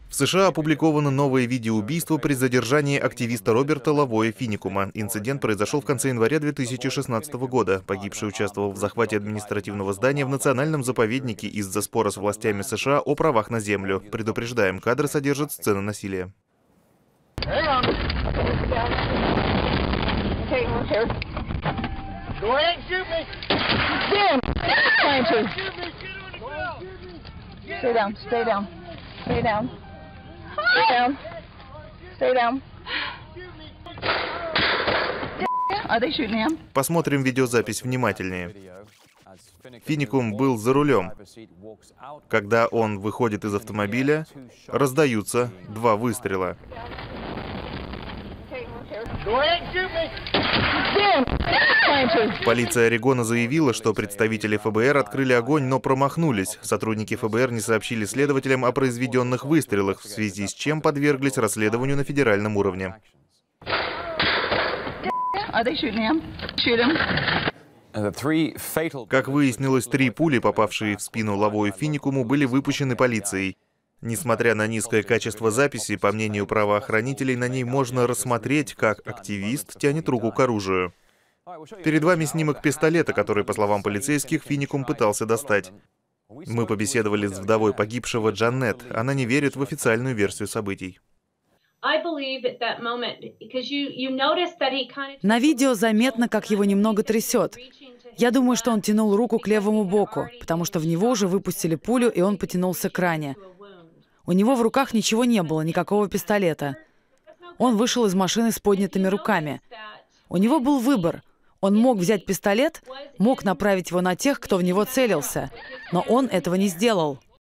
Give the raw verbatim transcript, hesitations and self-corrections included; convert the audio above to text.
В США опубликовано новое видео убийства при задержании активиста Роберта Лавоя Финикума. Инцидент произошел в конце января две тысячи шестнадцатого года. Погибший участвовал в захвате административного здания в национальном заповеднике из-за спора с властями США о правах на землю. Предупреждаем, кадры содержат сцены насилия. Stay down, stay down, stay down, stay down, stay down. Are they shooting him? Посмотрим видеозапись внимательнее. Финикум был за рулем. Когда он выходит из автомобиля, раздаются два выстрела. Полиция Орегона заявила, что представители эф бэ эр открыли огонь, но промахнулись. Сотрудники эф бэ эр не сообщили следователям о произведенных выстрелах, в связи с чем подверглись расследованию на федеральном уровне. Как выяснилось, три пули, попавшие в спину Лавою Финикуму, были выпущены полицией. Несмотря на низкое качество записи, по мнению правоохранителей, на ней можно рассмотреть, как активист тянет руку к оружию. Перед вами снимок пистолета, который, по словам полицейских, Финикум пытался достать. Мы побеседовали с вдовой погибшего Джанет. Она не верит в официальную версию событий. На видео заметно, как его немного трясет. Я думаю, что он тянул руку к левому боку, потому что в него уже выпустили пулю, и он потянулся к ране. У него в руках ничего не было, никакого пистолета. Он вышел из машины с поднятыми руками. У него был выбор. Он мог взять пистолет, мог направить его на тех, кто в него целился, но он этого не сделал.